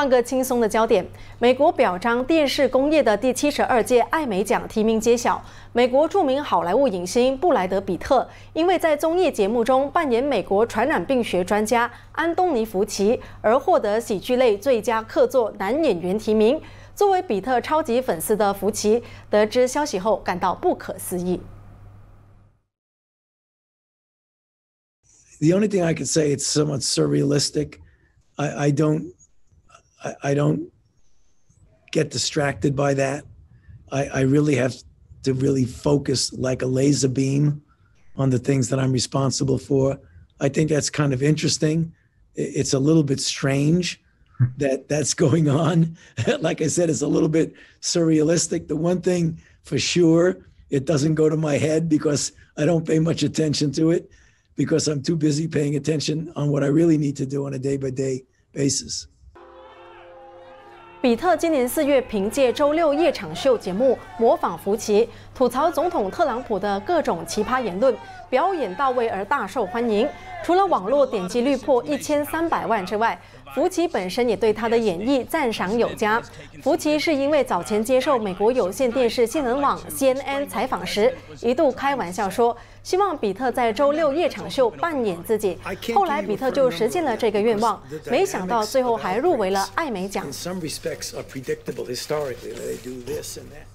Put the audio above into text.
换个轻松的焦点，美国表彰电视工业的第72届艾美奖提名揭晓，美国著名好莱坞影星布莱德·彼特因为在综艺节目中扮演美国传染病学专家安东尼·福奇，而获得喜剧类最佳客座男演员提名。作为彼特超级粉丝的福奇，得知消息后感到不可思议。 The only thing I could say, it's somewhat surrealistic. I don't get distracted by that. I really have to really focus like a laser beam on the things that I'm responsible for. I think that's kind of interesting. It's a little bit strange that that's going on. Like I said, it's a little bit surrealistic. The one thing for sure, it doesn't go to my head because I don't pay much attention to it because I'm too busy paying attention on what I really need to do on a day-by-day basis. 彼特今年4月凭借周六夜场秀节目模仿福奇，吐槽总统特朗普的各种奇葩言论，表演到位而大受欢迎。除了网络点击率破1300万之外，福奇本身也对他的演绎赞赏有加。福奇是因为早前接受美国有线电视新闻网 CNN 采访时，一度开玩笑说，希望彼特在周六夜场秀扮演自己。后来彼特就实现了这个愿望，没想到最后还入围了艾美奖。